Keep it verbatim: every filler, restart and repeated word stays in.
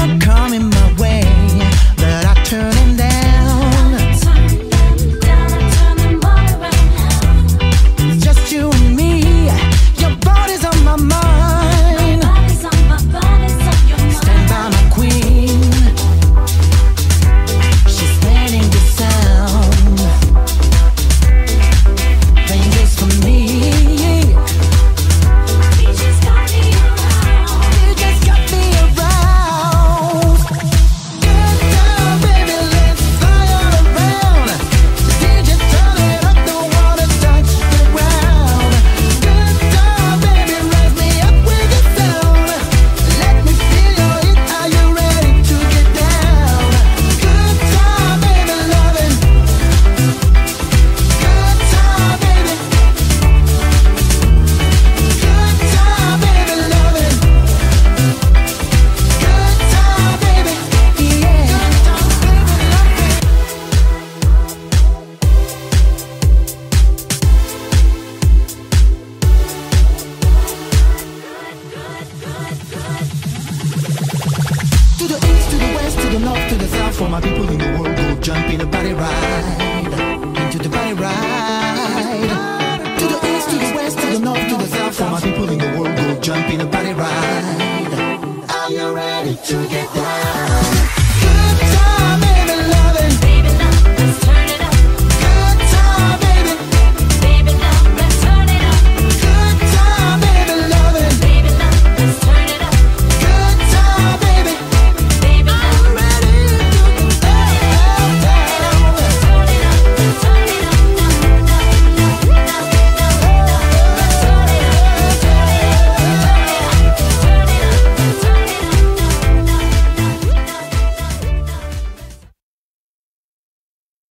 are coming my way, but I turn them down. It's just you and me, your body's on my mind. Stand by my queen, she's playing the sound. Playing this for me. You just got me aroused. Good time, baby, let's fly all around. D J, turn it up, don't wanna touch the ground. Good time, baby, raise me up with the sound. Let me feel your heat, are you ready to get down? Good time, baby, loving. Good time, baby. Good time, baby, loving. Good time, baby, yeah. Good time, baby, loving. To the east, to the west, to the north, to the south, for my people in the world, go jump in a body ride, into the body ride. To the east, to the west, to the north, to the south, for my people in the world, go jump in a body ride. Are you ready to get down?